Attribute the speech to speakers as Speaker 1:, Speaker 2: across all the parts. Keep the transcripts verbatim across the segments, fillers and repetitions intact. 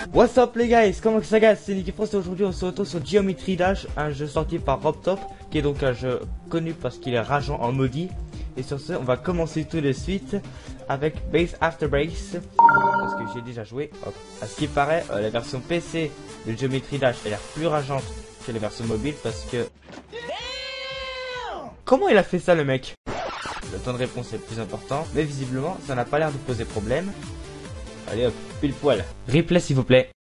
Speaker 1: What's up les guys, comment ça va? C'est Nicky Frost et aujourd'hui on se retrouve sur Geometry Dash, un jeu sorti par RobTop, qui est donc un jeu connu parce qu'il est rageant en maudit. Et sur ce, on va commencer tout de suite avec Base After Base, parce que j'ai déjà joué. Hop. À ce qui paraît, euh, la version P C de Geometry Dash a l'air plus rageante que la version mobile parce que... Comment il a fait ça le mec? Le temps de réponse est le plus important, mais visiblement ça n'a pas l'air de poser problème. Allez hop, pile poil. Replay s'il vous plaît.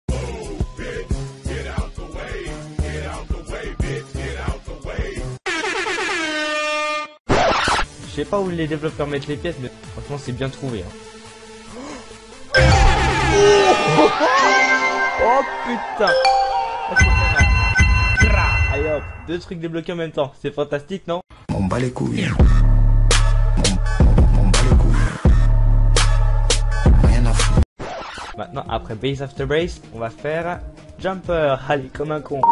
Speaker 1: Je sais pas où les développeurs mettent les pièces, mais franchement c'est bien trouvé. Hein. Oh putain. Allez hop, deux trucs débloqués en même temps. C'est fantastique, non?
Speaker 2: On bat les couilles.
Speaker 1: Maintenant, après Base After Base, on va faire Jumper. Allez, comme un con.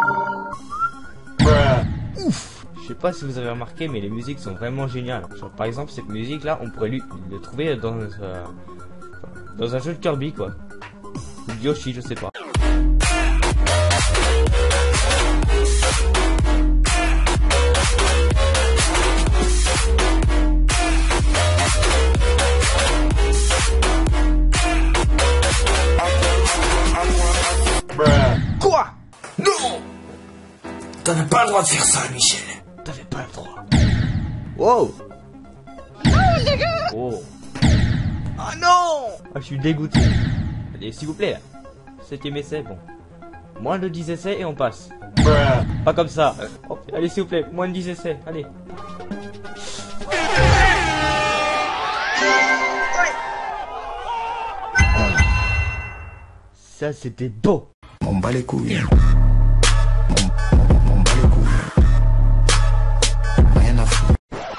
Speaker 1: Ouf. Je sais pas si vous avez remarqué, mais les musiques sont vraiment géniales. Genre, par exemple, cette musique là, on pourrait lui, le trouver dans, euh, dans un jeu de Kirby, quoi. Ou de Yoshi, je sais pas. Quoi?
Speaker 2: Non! T'avais pas le droit de faire ça, Michel.
Speaker 1: T'avais pas le droit. Wow! Non, les gars! Oh! Ah non! Ah, je suis dégoûté. Allez, s'il vous plaît, là. Septième essai, bon. Moins de dix essais et on passe. Pas comme ça. Oh, allez, s'il vous plaît, moins de dix essais, allez. Ça, c'était beau.
Speaker 2: On bat les couilles. On, on bat les couilles. Rien à foutre.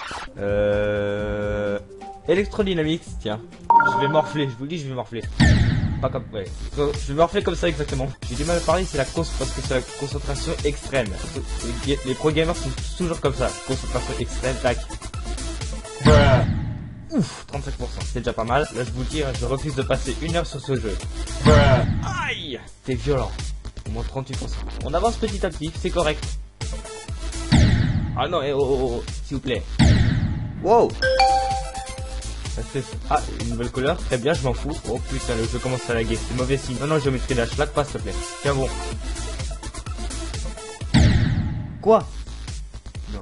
Speaker 1: Euh... Electrodynamics, tiens. Je vais morfler, je vous le dis, je vais morfler. Pas comme... Ouais. Je vais morfler comme ça exactement. J'ai du mal à parler, c'est la cause parce que c'est la concentration extrême. Les, les pro gamers sont toujours comme ça. Concentration extrême, tac. Ouf, trente-cinq pour cent, c'est déjà pas mal. Là, je vous le dis, je refuse de passer une heure sur ce jeu. Aïe, c'est violent. Au moins trente-huit pour cent. On avance petit à petit, c'est correct. Ah non, eh, oh, oh, oh, s'il vous plaît. Wow. Ah, une nouvelle couleur, très bien, je m'en fous. Oh putain, le jeu commence à laguer, c'est mauvais signe. Non, non, Geometry Dash, lag pas s'il te plaît. Tiens bon. Quoi? Non.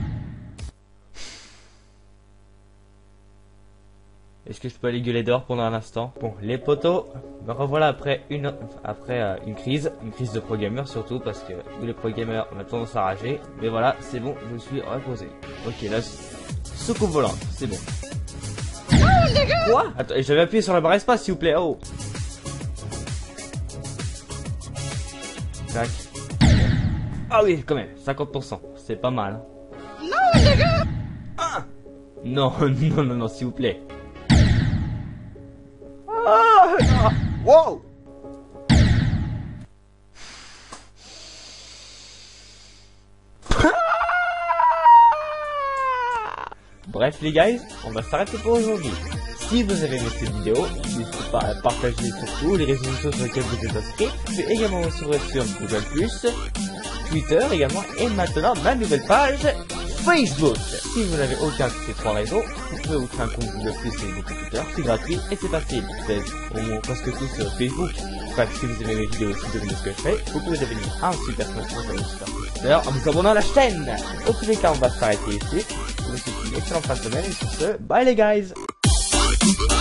Speaker 1: Est-ce que je peux aller gueuler dehors pendant un instant? Bon, les potos, me revoilà après une après euh, une crise, une crise de pro gamer surtout parce que nous les pro gamers on a tendance à rager. Mais voilà, c'est bon, je me suis reposé. Ok, là, soucoupe volante, c'est bon. Quoi? Attends, j'avais appuyé sur la barre espace s'il vous plaît, oh. Tac. Ah oui, quand même, cinquante pour cent, c'est pas mal. Non les gars. Ah. Non, non, non, non, s'il vous plaît. Ah, wow. Bref les guys, on va s'arrêter pour aujourd'hui. Si vous avez aimé cette vidéo, n'hésitez pas à partager sur tous les réseaux sociaux sur lesquels vous êtes inscrits. Vous pouvez également me suivre sur Google plus, Twitter également et maintenant ma nouvelle page Facebook. Si vous n'avez aucun de ces trois réseaux, vous pouvez vous créer un compte Google plus et des computers, c'est gratuit et c'est facile. Vous êtes au moins presque tous sur Facebook. Bref, si vous aimez mes vidéos, si vous aimez ce que je fais, vous pouvez devenir un super sponsor sur le super D'ailleurs, en vous abonnant à la chaîne. Au tous les cas, on va s'arrêter ici. Je vous souhaite une excellente fin de semaine et sur ce, bye les guys.